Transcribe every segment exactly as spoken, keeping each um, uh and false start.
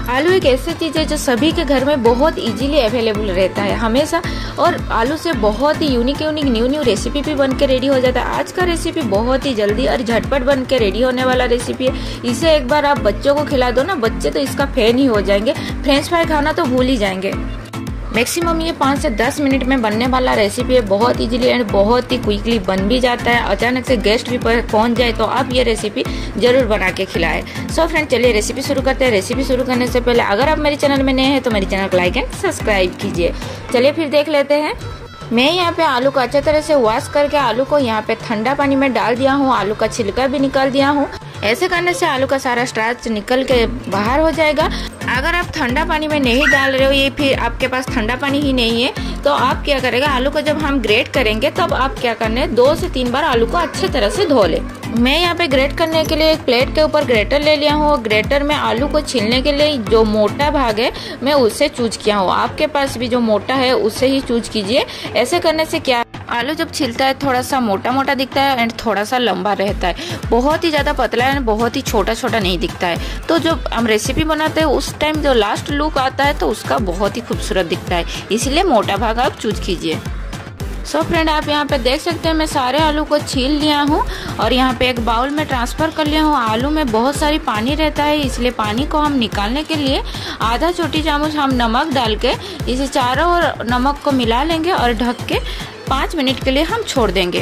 आलू एक ऐसी चीज़ है जो सभी के घर में बहुत इजीली अवेलेबल रहता है हमेशा, और आलू से बहुत ही unique unique new new recipe भी बन के रेडी हो जाता है। आज का रेसिपी बहुत ही जल्दी और झटपट बन के रेडी होने वाला रेसिपी है। इसे एक बार आप बच्चों को खिला दो ना, बच्चे तो इसका फैन ही हो जाएंगे, फ्रेंच फ्राई खाना तो भूल ही जाएंगे। मैक्सिमम ये पाँच से दस मिनट में बनने वाला रेसिपी है, बहुत इजीली एंड बहुत ही क्विकली बन भी जाता है। अचानक से गेस्ट भी पहुंच जाए तो आप ये रेसिपी जरूर बना के खिलाएं। सो फ्रेंड, चलिए रेसिपी शुरू करते हैं। रेसिपी शुरू करने से पहले अगर आप मेरे चैनल में नए हैं तो मेरे चैनल को लाइक एंड सब्सक्राइब कीजिए। चलिए फिर देख लेते हैं। मैं यहाँ पे आलू को अच्छे तरह से वॉश करके आलू को यहाँ पे ठंडा पानी में डाल दिया हूँ। आलू का छिलका भी निकाल दिया हूँ। ऐसे करने से आलू का सारा स्टार्च निकल के बाहर हो जाएगा। अगर आप ठंडा पानी में नहीं डाल रहे हो, ये फिर आपके पास ठंडा पानी ही नहीं है, तो आप क्या करेगा, आलू को जब हम ग्रेट करेंगे तब आप क्या करना है, दो से तीन बार आलू को अच्छे तरह से धो ले। मैं यहाँ पे ग्रेट करने के लिए एक प्लेट के ऊपर ग्रेटर ले लिया हूँ। ग्रेटर में आलू को छीलने के लिए जो मोटा भाग है मैं उससे चूज किया हूँ। आपके पास भी जो मोटा है उससे ही चूज कीजिए। ऐसे करने से क्या, आलू जब छिलता है थोड़ा सा मोटा मोटा दिखता है एंड थोड़ा सा लंबा रहता है, बहुत ही ज़्यादा पतला है, बहुत ही छोटा छोटा नहीं दिखता है। तो जब हम रेसिपी बनाते हैं उस टाइम जो लास्ट लुक आता है तो उसका बहुत ही खूबसूरत दिखता है, इसलिए मोटा भाग आप चूज कीजिए। सो फ्रेंड, आप यहाँ पे देख सकते हैं मैं सारे आलू को छील लिया हूँ और यहाँ पे एक बाउल में ट्रांसफ़र कर लिया हूँ। आलू में बहुत सारी पानी रहता है, इसलिए पानी को हम निकालने के लिए आधा छोटी चम्मच हम नमक डाल के इसे चारों ओर नमक को मिला लेंगे और ढक के पाँच मिनट के लिए हम छोड़ देंगे।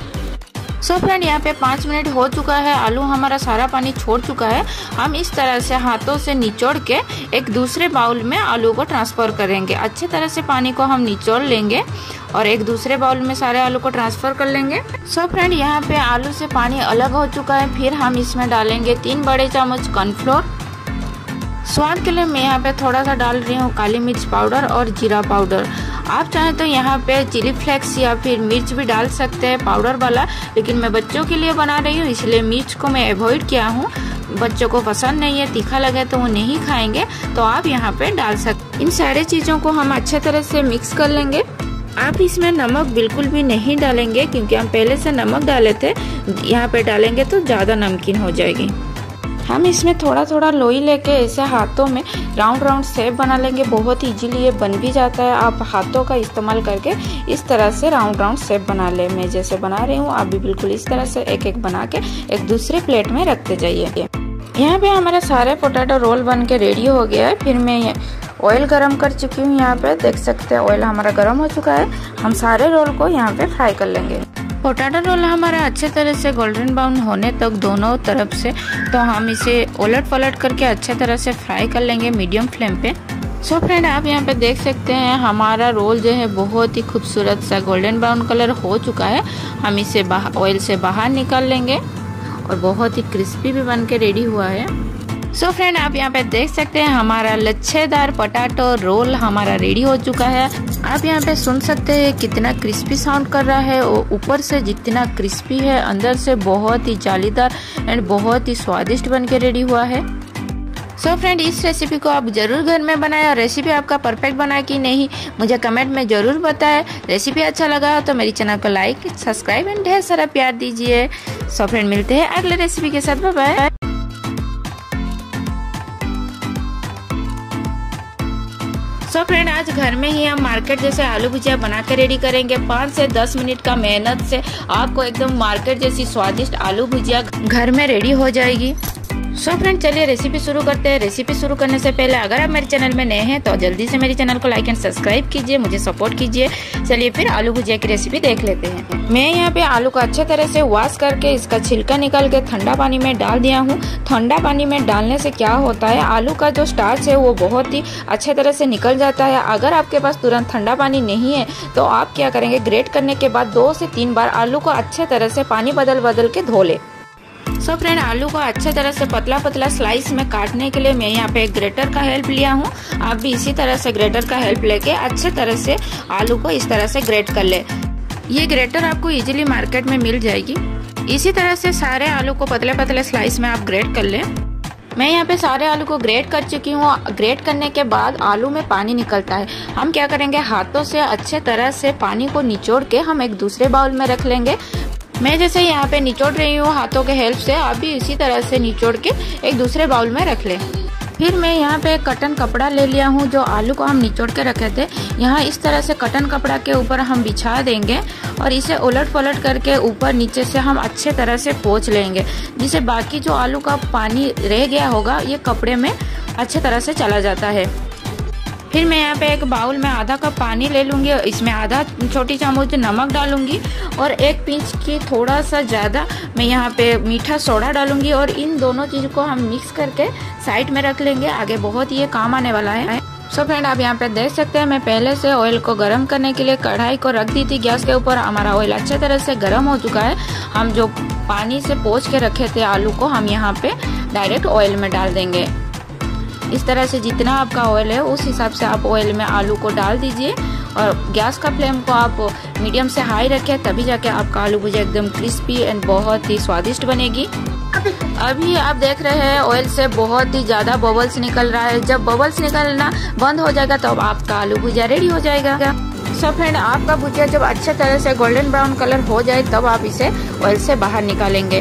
सो so फ्रेंड, यहाँ पे पाँच मिनट हो चुका है, आलू हमारा सारा पानी छोड़ चुका है। हम इस तरह से हाथों से निचोड़ के एक दूसरे बाउल में आलू को ट्रांसफ़र करेंगे। अच्छे तरह से पानी को हम निचोड़ लेंगे और एक दूसरे बाउल में सारे आलू को ट्रांसफ़र कर लेंगे। सो so फ्रेंड, यहाँ पे आलू से पानी अलग हो चुका है। फिर हम इसमें डालेंगे तीन बड़े चम्मच कॉर्नफ्लोर। स्वाद के लिए मैं यहाँ पे थोड़ा सा डाल रही हूँ काली मिर्च पाउडर और जीरा पाउडर। आप चाहें तो यहाँ पे चिली फ्लेक्स या फिर मिर्च भी डाल सकते हैं पाउडर वाला, लेकिन मैं बच्चों के लिए बना रही हूँ इसलिए मिर्च को मैं अवॉइड किया हूँ। बच्चों को पसंद नहीं है, तीखा लगे तो वो नहीं खाएंगे, तो आप यहाँ पे डाल सकते। इन सारे चीज़ों को हम अच्छे तरह से मिक्स कर लेंगे। आप इसमें नमक बिल्कुल भी नहीं डालेंगे क्योंकि हम पहले से नमक डाले थे, यहाँ पे डालेंगे तो ज़्यादा नमकीन हो जाएगी। हम इसमें थोड़ा थोड़ा लोई लेके ऐसे हाथों में राउंड राउंड शेप बना लेंगे। बहुत इजीली ये बन भी जाता है। आप हाथों का इस्तेमाल करके इस तरह से राउंड राउंड शेप बना ले। मैं जैसे बना रही हूँ आप भी बिल्कुल इस तरह से एक एक बना के एक दूसरे प्लेट में रखते जाइए। यहाँ पे हमारे सारे पोटैटो रोल बन के रेडी हो गया है। फिर मैं ऑयल गरम कर चुकी हूँ, यहाँ पे देख सकते हैं ऑयल हमारा गरम हो चुका है। हम सारे रोल को यहाँ पे फ्राई कर लेंगे। पोटैटो रोल हमारा अच्छे तरह से गोल्डन ब्राउन होने तक दोनों तरफ से, तो हम इसे उलट पलट करके अच्छे तरह से फ्राई कर लेंगे मीडियम फ्लेम पे। सो फ्रेंड, आप यहाँ पे देख सकते हैं हमारा रोल जो है बहुत ही खूबसूरत सा गोल्डन ब्राउन कलर हो चुका है। हम इसे ऑयल से बाहर निकाल लेंगे और बहुत ही क्रिस्पी भी बन के रेडी हुआ है। सो so फ्रेंड, आप यहाँ पे देख सकते हैं हमारा लच्छेदार पोटैटो रोल हमारा रेडी हो चुका है। आप यहाँ पे सुन सकते हैं कितना क्रिस्पी साउंड कर रहा है। ऊपर से जितना क्रिस्पी है अंदर से बहुत ही जालीदार एंड बहुत ही स्वादिष्ट बन के रेडी हुआ है। सो so फ्रेंड, इस रेसिपी को आप जरूर घर में बनाएं और रेसिपी आपका परफेक्ट बना कि नहीं मुझे कमेंट में जरूर बताएं। रेसिपी अच्छा लगा तो मेरी चैनल को लाइक सब्सक्राइब एंड ढेर सारा प्यार दीजिए। सो so फ्रेंड, मिलते हैं अगले रेसिपी के साथ। Bye bye. सो फ्रेंड, आज घर में ही हम मार्केट जैसे आलू भुजिया बना कर रेडी करेंगे। पाँच से दस मिनट का मेहनत से आपको एकदम मार्केट जैसी स्वादिष्ट आलू भुजिया घर में रेडी हो जाएगी। सो फ्रेंड, चलिए रेसिपी शुरू करते हैं। रेसिपी शुरू करने से पहले अगर आप मेरे चैनल में नए हैं तो जल्दी से मेरे चैनल को लाइक एंड सब्सक्राइब कीजिए, मुझे सपोर्ट कीजिए। चलिए फिर आलू भुजिया की रेसिपी देख लेते हैं। मैं यहाँ पे आलू को अच्छे तरह से वॉश करके इसका छिलका निकाल के ठंडा पानी में डाल दिया हूँ। ठंडा पानी में डालने से क्या होता है, आलू का जो स्टार्च है वो बहुत ही अच्छे तरह से निकल जाता है। अगर आपके पास तुरंत ठंडा पानी नहीं है तो आप क्या करेंगे, ग्रेट करने के बाद दो से तीन बार आलू को अच्छे तरह से पानी बदल बदल के धो ले। सो so फ्रेंड, आलू को अच्छे तरह से पतला पतला स्लाइस में काटने के लिए मैं यहाँ पे एक ग्रेटर का हेल्प लिया हूँ। आप भी इसी तरह से ग्रेटर का हेल्प लेके अच्छे तरह से आलू को इस तरह से ग्रेट कर ले। ये ग्रेटर आपको इजीली मार्केट में मिल जाएगी। इसी तरह से सारे आलू को पतले पतले स्लाइस में आप ग्रेट कर ले। मैं यहाँ पे सारे आलू को ग्रेट कर चुकी हूँ। ग्रेट करने के बाद आलू में पानी निकलता है। हम क्या करेंगे, हाथों से अच्छे तरह से पानी को निचोड़ के हम एक दूसरे बाउल में रख लेंगे। मैं जैसे यहाँ पे निचोड़ रही हूँ हाथों के हेल्प से, आप भी इसी तरह से निचोड़ के एक दूसरे बाउल में रख लें। फिर मैं यहाँ पे कटन कपड़ा ले लिया हूँ, जो आलू को हम निचोड़ के रखे थे। यहाँ इस तरह से कटन कपड़ा के ऊपर हम बिछा देंगे और इसे उलट पलट करके ऊपर नीचे से हम अच्छे तरह से पोंछ लेंगे, जिससे बाकी जो आलू का पानी रह गया होगा ये कपड़े में अच्छे तरह से चला जाता है। फिर मैं यहाँ पे एक बाउल में आधा कप पानी ले लूँगी, इसमें आधा छोटी चम्मच नमक डालूंगी और एक पिंच की थोड़ा सा ज़्यादा मैं यहाँ पे मीठा सोडा डालूंगी और इन दोनों चीज़ को हम मिक्स करके साइड में रख लेंगे। आगे बहुत ये काम आने वाला है। सो फ्रेंड, आप यहाँ पे देख सकते हैं मैं पहले से ऑयल को गर्म करने के लिए कढ़ाई को रख दी थी गैस के ऊपर। हमारा ऑयल अच्छे तरह से गर्म हो चुका है। हम जो पानी से पोंछ के रखे थे आलू को हम यहाँ पे डायरेक्ट ऑयल में डाल देंगे। इस तरह से जितना आपका ऑयल है उस हिसाब से आप ऑयल में आलू को डाल दीजिए और गैस का फ्लेम को आप मीडियम से हाई रखें, तभी जाके आपका आलू भुजिया एकदम क्रिस्पी एंड बहुत ही स्वादिष्ट बनेगी। अभी आप देख रहे हैं ऑयल से बहुत ही ज्यादा बबल्स निकल रहा है। जब बबल्स निकलना बंद हो जाएगा तब तो आपका आलू भुजिया रेडी हो जाएगा। सो फ्रेंड, आपका भुजिया जब अच्छे तरह से गोल्डन ब्राउन कलर हो जाए तब आप इसे ऑयल से बाहर निकालेंगे।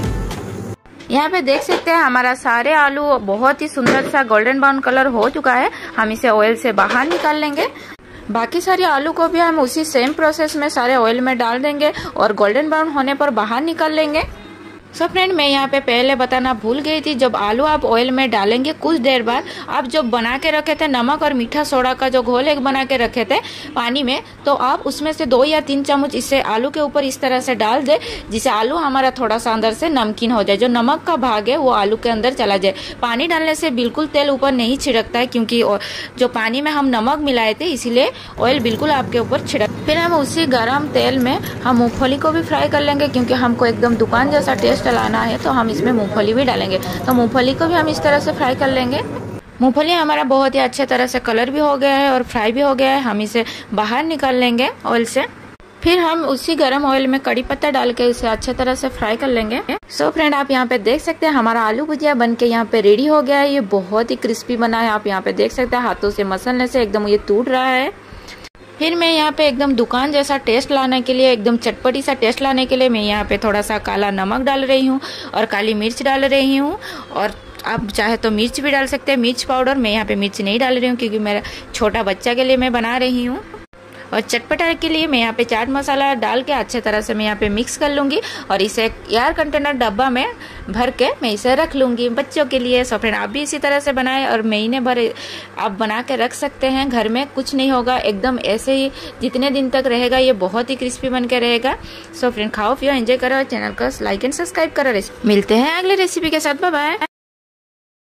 यहाँ पे देख सकते हैं हमारा सारे आलू बहुत ही सुंदर सा गोल्डन ब्राउन कलर हो चुका है। हम इसे ऑयल से बाहर निकाल लेंगे। बाकी सारे आलू को भी हम उसी सेम प्रोसेस में सारे ऑयल में डाल देंगे और गोल्डन ब्राउन होने पर बाहर निकाल लेंगे। सो फ्रेंड, मैं यहाँ पे पहले बताना भूल गई थी, जब आलू आप ऑयल में डालेंगे कुछ देर बाद आप जो बना के रखे थे नमक और मीठा सोडा का जो घोल एक बना के रखे थे पानी में, तो आप उसमें से दो या तीन चम्मच इसे आलू के ऊपर इस तरह से डाल दे, जिससे आलू हमारा थोड़ा सा अंदर से नमकीन हो जाए। जो नमक का भाग है वो आलू के अंदर चला जाए। पानी डालने से बिल्कुल तेल ऊपर नहीं छिड़कता है, क्योंकि जो पानी में हम नमक मिलाए थे इसीलिए ऑयल बिल्कुल आपके ऊपर छिड़क। फिर हम उसी गर्म तेल में हम मूंगफली को भी फ्राई कर लेंगे, क्योंकि हमको एकदम दुकान जैसा टेस्ट लाना है तो हम इसमें मूंगफली भी डालेंगे। तो मूंगफली को भी हम इस तरह से फ्राई कर लेंगे। मूंगफली हमारा बहुत ही अच्छे तरह से कलर भी हो गया है और फ्राई भी हो गया है। हम इसे बाहर निकाल लेंगे ऑयल से। फिर हम उसी गरम ऑयल में कड़ी पत्ता डाल के इसे अच्छे तरह से फ्राई कर लेंगे। सो फ्रेंड, आप यहाँ पे देख सकते हैं हमारा आलू भुजिया बन के यहाँ पे रेडी हो गया है। ये बहुत ही क्रिस्पी बना है। आप यहाँ पे देख सकते हैं हाथों से मसलने से एकदम ये टूट रहा है। फिर मैं यहाँ पे एकदम दुकान जैसा टेस्ट लाने के लिए, एकदम चटपटी सा टेस्ट लाने के लिए मैं यहाँ पे थोड़ा सा काला नमक डाल रही हूँ और काली मिर्च डाल रही हूँ। और आप चाहे तो मिर्च भी डाल सकते हैं, मिर्च पाउडर। मैं यहाँ पे मिर्च नहीं डाल रही हूँ क्योंकि मेरा छोटा बच्चा के लिए मैं बना रही हूँ। और चटपटा के लिए मैं यहाँ पे चाट मसाला डाल के अच्छे तरह से मैं यहाँ पे मिक्स कर लूँगी और इसे एयर कंटेनर डब्बा में भर के मैं इसे रख लूँगी बच्चों के लिए। सो फ्रेंड, आप भी इसी तरह से बनाएं और महीने भर आप बना के रख सकते हैं घर में, कुछ नहीं होगा। एकदम ऐसे ही जितने दिन तक रहेगा ये बहुत ही क्रिस्पी बन के रहेगा। सो फ्रेंड, खाओ पियो एंजॉय करो, चैनल को लाइक एंड सब्सक्राइब करो। मिलते हैं अगले रेसिपी के साथ। Bye bye.